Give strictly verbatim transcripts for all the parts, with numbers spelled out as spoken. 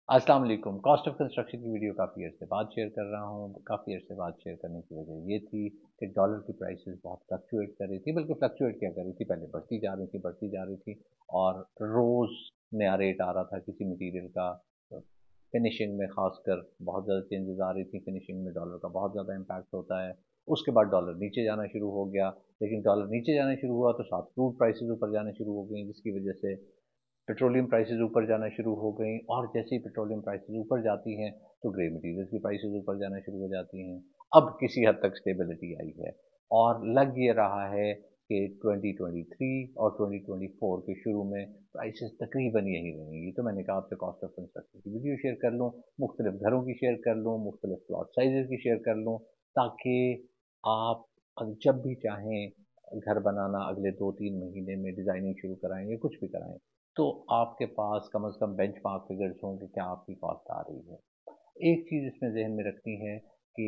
अस्सलाम वालेकुम। Cost of construction की वीडियो काफ़ी अर्से बाद शेयर कर रहा हूँ। काफ़ी अर्से बाद शेयर करने की वजह ये थी कि डॉलर की प्राइसेस बहुत फ्लक्चुएट कर रही थी, बल्कि फ्लक्चुएट क्या कर रही थी, पहले बढ़ती जा रही थी बढ़ती जा रही थी और रोज़ नया रेट आ रहा था किसी मटीरियल का। फिनिशिंग में खासकर बहुत ज़्यादा चेंजेस आ रही थी, फिनिशिंग में डॉलर का बहुत ज़्यादा इम्पैक्ट होता है। उसके बाद डॉलर नीचे जाना शुरू हो गया, लेकिन डॉलर नीचे जाना शुरू हुआ तो साथ क्रूड प्राइसेस ऊपर जाने शुरू हो गई, जिसकी वजह से पेट्रोलियम प्राइसेस ऊपर जाना शुरू हो गई। और जैसे ही पेट्रोलियम प्राइसेस ऊपर जाती हैं तो ग्रे मटीरियल्स की प्राइसेस ऊपर जाना शुरू हो जाती हैं। अब किसी हद तक स्टेबिलिटी आई है और लग ये रहा है कि ट्वेंटी ट्वेंटी थ्री और ट्वेंटी ट्वेंटी फोर के शुरू में प्राइसेस तकरीबन यही रहेंगी। तो मैंने कहा आपसे कॉस्ट ऑफ कंस्ट्रक्शन की वीडियो शेयर कर लूँ, मुख्तलिफ घरों की शेयर कर लूँ, मुख्तलिफ प्लॉट साइजेस की शेयर कर लूँ, ताकि आप जब भी चाहें घर बनाना अगले दो तीन महीने में डिज़ाइनिंग शुरू कराएं या कुछ भी कराएं, तो आपके पास कम से कम बेंचमार्क फिगर्स हों कि क्या आपकी कॉस्ट आ रही है। एक चीज़ इसमें ज़हन में रखनी है कि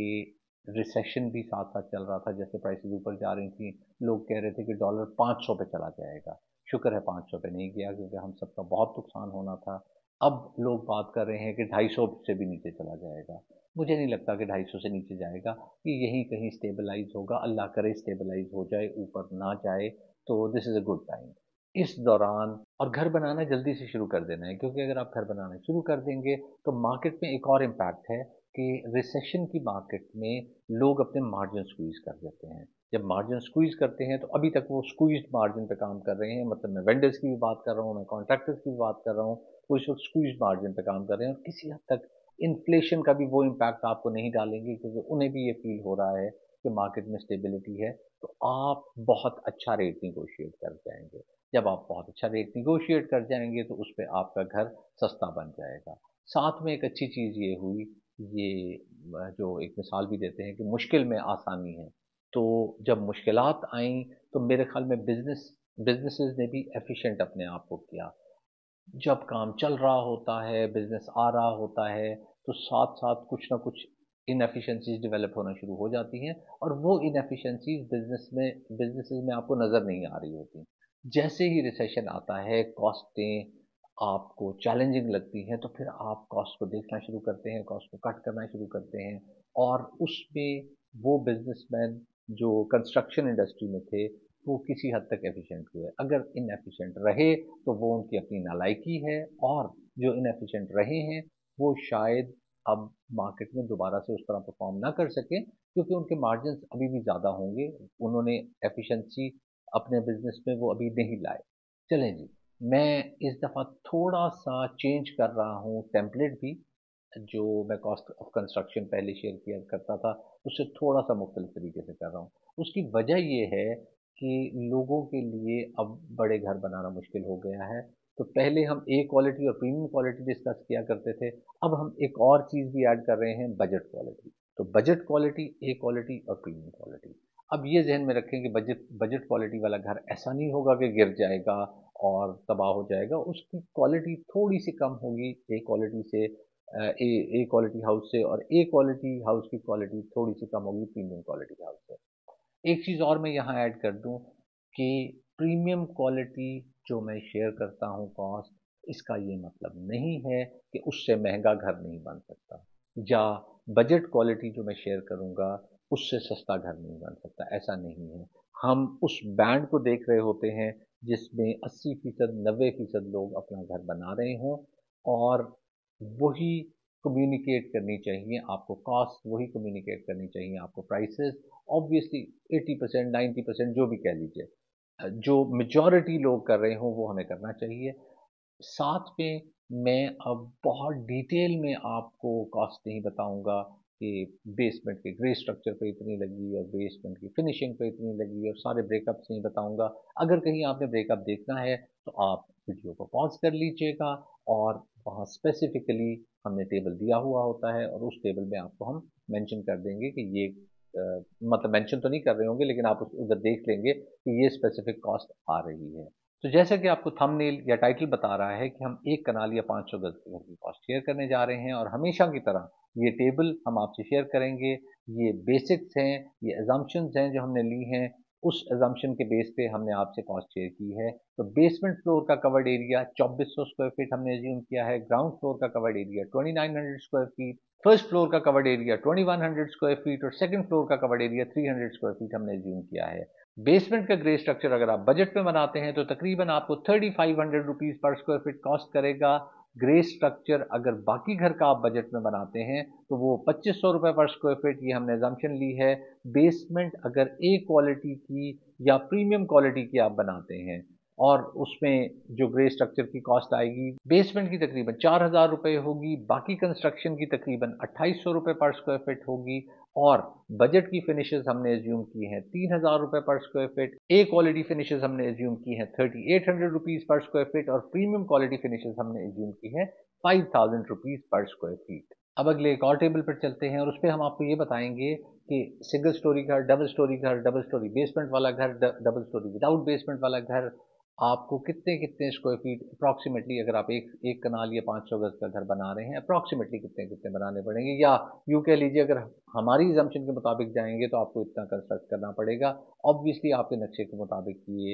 रिसेशन भी साथ साथ चल रहा था। जैसे प्राइसेस ऊपर जा रही थी, लोग कह रहे थे कि डॉलर पाँच सौ पे चला जाएगा। शुक्र है पाँच सौ पे नहीं गया, क्योंकि हम सबका बहुत नुकसान होना था। अब लोग बात कर रहे हैं कि ढाई सौ से भी नीचे चला जाएगा। मुझे नहीं लगता कि ढाई सौ से नीचे जाएगा, कि यहीं कहीं स्टेबलाइज होगा। अल्लाह करे स्टेबलाइज हो जाए, ऊपर ना जाए, तो this is a good time. इस दौरान और घर बनाना जल्दी से शुरू कर देना है, क्योंकि अगर आप घर बनाना शुरू कर देंगे तो मार्केट में एक और इम्पैक्ट है कि रिसेशन की मार्केट में लोग अपने मार्जिन स्क्वीज कर देते हैं। जब मार्जिन स्क्वीज करते हैं तो अभी तक वो स्क्वीज्ड मार्जिन पे काम कर रहे हैं, मतलब मैं वेंडर्स की भी बात कर रहा हूँ, मैं कॉन्ट्रैक्टर्स की भी बात कर रहा हूँ, वो इस वक्त स्क्वीज्ड मार्जिन पे काम कर रहे हैं और किसी हद तक इन्फ्लेशन का भी वो इम्पैक्ट आपको नहीं डालेंगे, क्योंकि उन्हें भी ये फील हो रहा है कि मार्केट में स्टेबिलिटी है। तो आप बहुत अच्छा रेट निगोशिएट कर जाएंगे। जब आप बहुत अच्छा रेट निगोशिएट कर जाएंगे तो उस पर आपका घर सस्ता बन जाएगा। साथ में एक अच्छी चीज़ ये हुई, ये जो एक मिसाल भी देते हैं कि मुश्किल में आसानी है। तो जब मुश्किलात आई तो मेरे ख्याल में बिजनेस बिजनेसेस ने भी एफिशिएंट अपने आप को किया। जब काम चल रहा होता है, बिजनेस आ रहा होता है, तो साथ साथ कुछ ना कुछ इनएफिशिएंसीज डेवलप होना शुरू हो जाती हैं और वो इनएफिशिएंसीज बिजनेस में बिजनेसेस में आपको नज़र नहीं आ रही होती। जैसे ही रिसेशन आता है, कॉस्टें आपको चैलेंजिंग लगती हैं, तो फिर आप कॉस्ट को देखना शुरू करते हैं, कॉस्ट को कट करना शुरू करते हैं। और उसमें वो बिजनेसमैन जो कंस्ट्रक्शन इंडस्ट्री में थे, वो किसी हद तक एफिशिएंट हुए। अगर इनएफिशिएंट रहे तो वो उनकी अपनी नालायकी है, और जो इनएफिशिएंट रहे हैं वो शायद अब मार्केट में दोबारा से उस तरह परफॉर्म ना कर सके, क्योंकि उनके मार्जिन अभी भी ज़्यादा होंगे। उन्होंने एफिशिएंसी अपने बिजनेस में वो अभी नहीं लाए। चलें जी, मैं इस दफ़ा थोड़ा सा चेंज कर रहा हूँ टेम्पलेट भी। जो मैं कॉस्ट ऑफ कंस्ट्रक्शन पहले शेयर किया करता था, उससे थोड़ा सा मुख्तलिफ तरीके से कर रहा हूँ। उसकी वजह ये है कि लोगों के लिए अब बड़े घर बनाना मुश्किल हो गया है। तो पहले हम ए क्वालिटी और प्रीमियम क्वालिटी डिस्कस किया करते थे, अब हम एक और चीज़ भी ऐड कर रहे हैं, बजट क्वालिटी। तो बजट क्वालिटी, ए क्वालिटी और प्रीमियम क्वालिटी। अब ये ज़हन में रखें कि बजट बजट क्वालिटी वाला घर ऐसा नहीं होगा कि गिर जाएगा और तबाह हो जाएगा। उसकी क्वालिटी थोड़ी सी कम होगी ए क्वालिटी से, अ, ए ए क्वालिटी हाउस से, और ए क्वालिटी हाउस की क्वालिटी थोड़ी सी कम होगी प्रीमियम क्वालिटी हाउस से। एक चीज़ और मैं यहाँ ऐड कर दूँ कि प्रीमियम क्वालिटी जो मैं शेयर करता हूँ कॉस्ट, इसका ये मतलब नहीं है कि उससे महंगा घर नहीं बन सकता, या बजट क्वालिटी जो मैं शेयर करूँगा उससे सस्ता घर नहीं बन सकता, ऐसा नहीं है। हम उस बैंड को देख रहे होते हैं जिसमें अस्सी फीसद नब्बे फीसद लोग अपना घर बना रहे हों, और वही कम्युनिकेट करनी चाहिए आपको कॉस्ट, वही कम्युनिकेट करनी चाहिए आपको prices. Obviously eighty percent ninety percent जो भी कह लीजिए, अ, जो मेजॉरिटी लोग कर रहे हों वो हमें करना चाहिए। साथ में मैं अब बहुत डिटेल में आपको कॉस्ट नहीं बताऊंगा कि बेसमेंट के ग्रे स्ट्रक्चर पे इतनी लगी और बेसमेंट की फिनिशिंग पे इतनी लगी, और सारे ब्रेकअप्स नहीं बताऊंगा। अगर कहीं आपने ब्रेकअप देखना है तो आप वीडियो को पॉज कर लीजिएगा, और वहाँ स्पेसिफिकली हमने टेबल दिया हुआ होता है, और उस टेबल में आपको हम मेंशन कर देंगे कि ये, अ, मतलब मेंशन तो नहीं कर रहे होंगे, लेकिन आप उस उधर देख लेंगे कि ये स्पेसिफिक कॉस्ट आ रही है। तो जैसा कि आपको थंबनेल या टाइटल बता रहा है कि हम एक कनाल या पाँच सौ गज के घर की कॉस्ट शेयर करने जा रहे हैं, और हमेशा की तरह ये टेबल हम आपसे शेयर करेंगे। ये बेसिक्स हैं, ये अजम्पशंस हैं जो हमने ली हैं, उस अजम्पशन के बेस पे हमने आपसे कॉस्ट शेयर की है। तो बेसमेंट फ्लोर का कवर्ड एरिया चौबीस सौ स्क्वायर फीट हमने एज्यूम किया है, ग्राउंड फ्लोर का covered area twenty nine hundred square feet, first floor का covered area twenty one hundred square feet और सेकंड फ्लोर का covered area three hundred square feet हमने एज्यूम किया है। बेसमेंट का ग्रे स्ट्रक्चर अगर आप बजट में बनाते हैं तो तकरीबन आपको thirty five hundred rupees per square feet cost करेगा। ग्रे स्ट्रक्चर अगर बाकी घर का आप बजट में बनाते हैं तो वो पच्चीस सौ रुपए पर स्क्वायर फीट, ये हमने एजम्पशन ली है। बेसमेंट अगर ए क्वालिटी की या प्रीमियम क्वालिटी की आप बनाते हैं और उसमें जो ग्रे स्ट्रक्चर की कॉस्ट आएगी बेसमेंट की तकरीबन चार हजार रुपये होगी, बाकी कंस्ट्रक्शन की तकरीबन अट्ठाईस सौ रुपये पर स्क्वायर फीट होगी और बजट की फिनिशेस हमने एज्यूम की हैं तीन हजार रुपये per square feet, A quality finishes हमने एज्यूम की हैं thirty eight hundred rupees per square feet और प्रीमियम क्वालिटी फिनिशेस हमने एज्यूम की है five thousand rupees per square feet. अब अगले एक और टेबल पर चलते हैं और उस पर हम आपको ये बताएंगे कि सिंगल स्टोरी घर, डबल स्टोरी घर, डबल स्टोरी बेसमेंट वाला घर, डबल स्टोरी विदाउट बेसमेंट वाला घर आपको कितने कितने स्क्वायर फीट अप्रॉक्सीमेटली, अगर आप एक एक कनाल या पाँच सौ गज का घर बना रहे हैं अप्रॉक्सीमेटली कितने कितने बनाने पड़ेंगे, या यूँ कह लीजिए अगर हमारी एजम्पशन के मुताबिक जाएंगे तो आपको इतना कंस्ट्रक्ट करना पड़ेगा। ऑब्वियसली आपके नक्शे के मुताबिक ये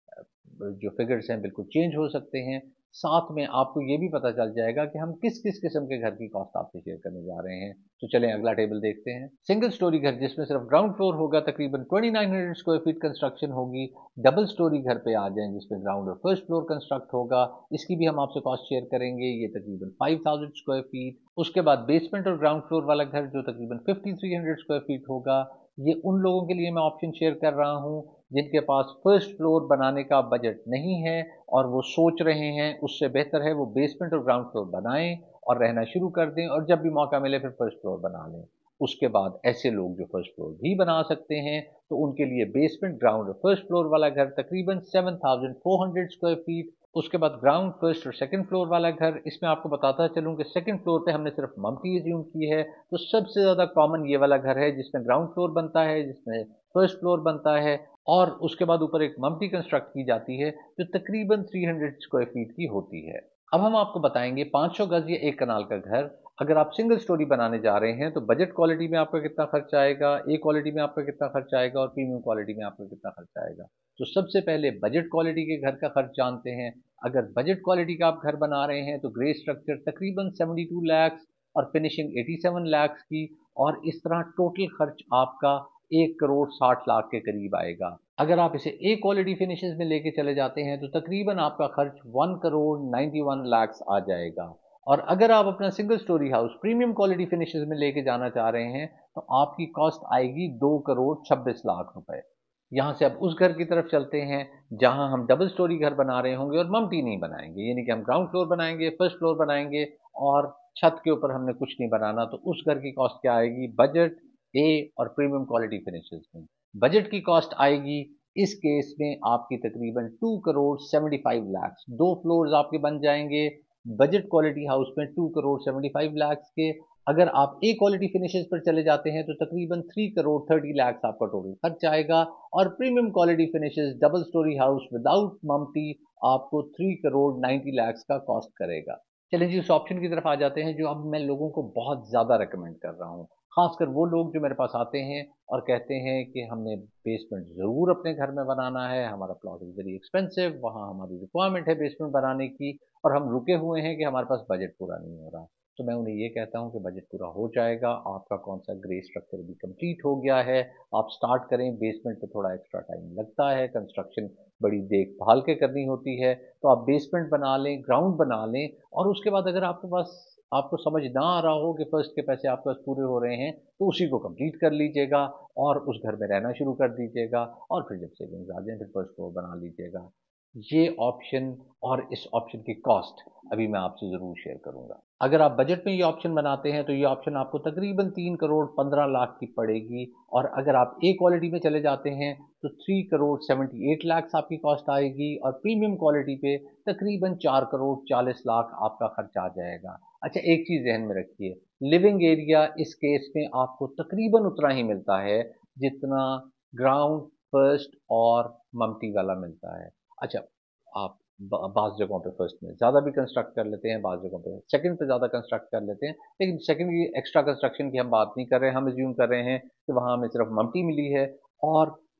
जो फिगर्स हैं बिल्कुल चेंज हो सकते हैं। साथ में आपको ये भी पता चल जाएगा कि हम किस किस किस्म के घर की कॉस्ट आपसे शेयर करने जा रहे हैं। तो चलें अगला टेबल देखते हैं। सिंगल स्टोरी घर जिसमें सिर्फ ग्राउंड फ्लोर होगा तकरीबन twenty nine hundred square feet construction होगी। डबल स्टोरी घर पे आ जाएं जिसमें ग्राउंड और फर्स्ट फ्लोर कंस्ट्रक्ट होगा, इसकी भी हम आपसे कॉस्ट शेयर करेंगे, ये तकरीबन फाइव थाउजेंड स्क्वायर फीट। उसके बाद बेसमेंट और ग्राउंड फ्लोर वाला घर जो तकरीबन fifty three hundred square feet होगा, ये उन लोगों के लिए मैं ऑप्शन शेयर कर रहा हूँ जिनके पास फर्स्ट फ्लोर बनाने का बजट नहीं है और वो सोच रहे हैं उससे बेहतर है वो बेसमेंट और ग्राउंड फ्लोर बनाएं और रहना शुरू कर दें और जब भी मौका मिले फिर फर्स्ट फ्लोर बना लें। उसके बाद ऐसे लोग जो फर्स्ट फ्लोर भी बना सकते हैं तो उनके लिए बेसमेंट, ग्राउंड और फर्स्ट फ्लोर वाला घर तकरीबन seven thousand four hundred square feet. उसके बाद ग्राउंड, फर्स्ट और सेकंड फ्लोर वाला घर, इसमें आपको बताता चलूं कि सेकंड फ्लोर पे हमने सिर्फ मम्टी एज्यूम की है, तो सबसे ज़्यादा कॉमन ये वाला घर है जिसमें ग्राउंड फ्लोर बनता है, जिसमें फर्स्ट फ्लोर बनता है और उसके बाद ऊपर एक मम्टी कंस्ट्रक्ट की जाती है जो तकरीबन थ्री हंड्रेड स्क्वायर फीट की होती है। अब हम आपको बताएंगे पाँच सौ गज या एक कनाल का घर अगर आप सिंगल स्टोरी बनाने जा रहे हैं तो बजट क्वालिटी में आपका कितना खर्च आएगा, ए क्वालिटी में आपका कितना खर्च आएगा और प्रीमियम क्वालिटी में आपका कितना खर्च आएगा। तो सबसे पहले बजट क्वालिटी के घर का खर्च जानते हैं। अगर बजट क्वालिटी का आप घर बना रहे हैं तो ग्रे स्ट्रक्चर तकरीबन सेवेंटी टू लैक्स और फिनिशिंग एटी सेवन लैक्स की, और इस तरह टोटल खर्च आपका एक करोड़ साठ लाख के करीब आएगा। अगर आप इसे ए क्वालिटी फिनिशेस में लेके चले जाते हैं तो तकरीबन आपका खर्च one crore ninety one lakh आ जाएगा। और अगर आप अपना single storey house premium quality finishes में लेके जाना चाह रहे हैं तो आपकी कॉस्ट आएगी दो करोड़ छब्बीस लाख रुपए। यहाँ से अब उस घर की तरफ चलते हैं जहां हम डबल स्टोरी घर बना रहे होंगे और मम्टी नहीं बनाएंगे, यानी कि हम ग्राउंड फ्लोर बनाएंगे, फर्स्ट फ्लोर बनाएंगे और छत के ऊपर हमने कुछ नहीं बनाना। तो उस घर की कॉस्ट क्या आएगी बजट, ए और प्रीमियम क्वालिटी फिनिशेस में? बजट की कॉस्ट आएगी इस केस में आपकी तकरीबन two crore seventy five lakh. दो फ्लोर्स आपके बन जाएंगे बजट क्वालिटी हाउस में two crore seventy five lakh के। अगर आप ए क्वालिटी फिनिशेस पर चले जाते हैं तो तकरीबन थ्री करोड़ थर्टी लाख आपका टोटल खर्च आएगा और premium quality finishes double storey house without मम्टी आपको थ्री करोड़ नाइन्टी लाख का कॉस्ट करेगा। चलिए जी उस ऑप्शन की तरफ आ जाते हैं जो अब मैं लोगों को बहुत ज़्यादा रेकमेंड कर रहा हूँ, खासकर वो लोग जो मेरे पास आते हैं और कहते हैं कि हमने बेसमेंट ज़रूर अपने घर में बनाना है, हमारा प्लॉट इज़ वेरी एक्सपेंसिव, वहाँ हमारी रिक्वायरमेंट है बेसमेंट बनाने की और हम रुके हुए हैं कि हमारे पास बजट पूरा नहीं हो रहा। तो मैं उन्हें ये कहता हूँ कि बजट पूरा हो जाएगा, आपका कौन सा ग्रे स्ट्रक्चर भी कंप्लीट हो गया है, आप स्टार्ट करें। बेसमेंट पे थोड़ा एक्स्ट्रा टाइम लगता है, कंस्ट्रक्शन बड़ी देखभाल के करनी होती है, तो आप बेसमेंट बना लें, ग्राउंड बना लें और उसके बाद अगर आपके पास आपको समझ ना आ रहा हो कि फर्स्ट के पैसे आपके पास पूरे हो रहे हैं तो उसी को कंप्लीट कर लीजिएगा और उस घर में रहना शुरू कर दीजिएगा और फिर जब सेविंग्स आ जाए फिर फर्स्ट फ्लोर बना लीजिएगा। ये ऑप्शन और इस ऑप्शन की कॉस्ट अभी मैं आपसे ज़रूर शेयर करूंगा। अगर आप बजट में ये ऑप्शन बनाते हैं तो ये ऑप्शन आपको तकरीबन तीन करोड़ पंद्रह लाख की पड़ेगी और अगर आप ए क्वालिटी में चले जाते हैं तो three crore seventy eight lakh आपकी कॉस्ट आएगी और प्रीमियम क्वालिटी पे तकरीबन चार करोड़ चालीस लाख आपका खर्च आ जाएगा। अच्छा एक चीज़ ध्यान में रखिए, लिविंग एरिया इस केस में आपको तकरीबन उतना ही मिलता है जितना ग्राउंड, फर्स्ट और मम्टी वाला मिलता है। अच्छा आप बाज़ जगहों पे फर्स्ट में ज़्यादा भी कंस्ट्रक्ट कर लेते हैं, बाज़ जगहों पे सेकंड पे ज़्यादा कंस्ट्रक्ट कर लेते हैं, लेकिन सेकंड की एक्स्ट्रा कंस्ट्रक्शन की हम बात नहीं कर रहे हैं, हम एज्यूम कर रहे हैं कि वहाँ हमें सिर्फ मम्टी मिली है और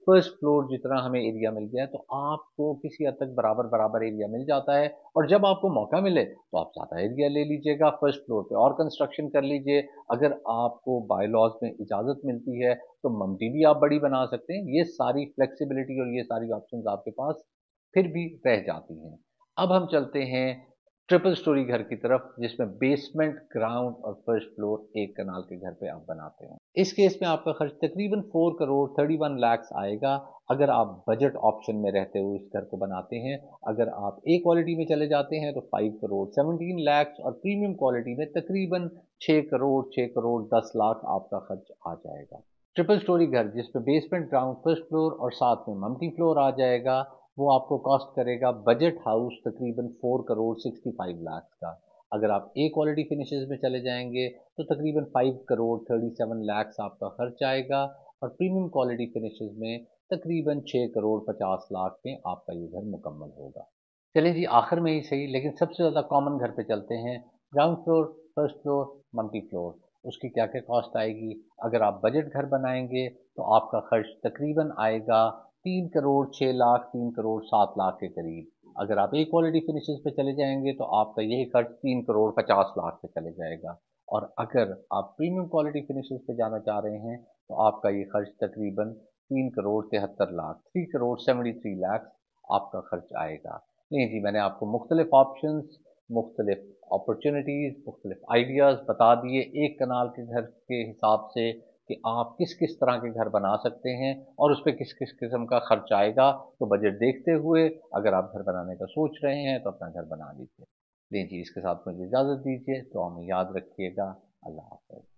फर्स्ट फ्लोर जितना हमें एरिया मिल गया है, तो आपको किसी हद तक बराबर बराबर एरिया मिल जाता है। और जब आपको मौका मिले तो आप ज़्यादा एरिया ले लीजिएगा, फर्स्ट फ्लोर पे और कंस्ट्रक्शन कर लीजिए। अगर आपको बाय लॉज में इजाज़त मिलती है तो मम्टी भी आप बड़ी बना सकते हैं। ये सारी फ्लेक्सिबिलिटी और ये सारी ऑप्शंस आपके पास फिर भी रह जाती हैं। अब हम चलते हैं ट्रिपल स्टोरी घर की तरफ, जिसमें बेसमेंट, ग्राउंड और फर्स्ट फ्लोर एक कनाल के घर पे आप बनाते हैं। इस केस में आपका खर्च तकरीबन four crore thirty one lakhs आएगा, अगर आप बजट ऑप्शन में रहते हुए इस घर को बनाते हैं। अगर आप ए क्वालिटी में चले जाते हैं तो फाइव करोड़ सेवनटीन लैक्स और प्रीमियम क्वालिटी में तकरीबन छः करोड़ छः करोड़ दस लाख आपका खर्च आ जाएगा। ट्रिपल स्टोरी घर जिसमें बेसमेंट, ग्राउंड, फर्स्ट फ्लोर और साथ में मल्टी फ्लोर आ जाएगा, वो आपको कॉस्ट करेगा बजट हाउस तकरीबन four crore sixty five lakh का। अगर आप ए क्वालिटी फिनिशेस में चले जाएंगे तो तकरीबन five crore thirty seven lakhs आपका खर्च आएगा, और प्रीमियम क्वालिटी फिनिशेस में तकरीबन छः करोड़ पचास लाख में आपका ये घर मुकम्मल होगा। चलिए जी, आखिर में ही सही लेकिन सबसे ज़्यादा कॉमन घर पे चलते हैं। Ground floor, first floor, multi floor, उसकी क्या क्या कॉस्ट आएगी। अगर आप बजट घर बनाएंगे तो आपका खर्च तकरीबन आएगा तीन करोड़ छः लाख तीन करोड़ सात लाख के करीब। अगर आप ए क्वालिटी फिनिशेस पे चले जाएंगे तो आपका यही खर्च तीन करोड़ पचास लाख पे चले जाएगा। और अगर आप प्रीमियम क्वालिटी फिनिशेस पे जाना चाह रहे हैं तो आपका ये खर्च तकरीबन तीन करोड़ तिहत्तर lakh three crore seventy three lakh आपका खर्च आएगा। नहीं जी, मैंने आपको मुख्तलिफ ऑप्शंस, मुख्तलिफ अपॉर्चुनिटीज़, मुख्तलिफ आइडियाज़ बता दिए एक कनाल के घर के हिसाब से कि आप किस किस तरह के घर बना सकते हैं और उस पर किस किस किस्म का खर्च आएगा। तो बजट देखते हुए अगर आप घर बनाने का सोच रहे हैं तो अपना घर बना लीजिए। नहीं जी, इसके साथ मुझे इजाज़त दीजिए, तो हमें याद रखिएगा। अल्लाह हाफ़िज़।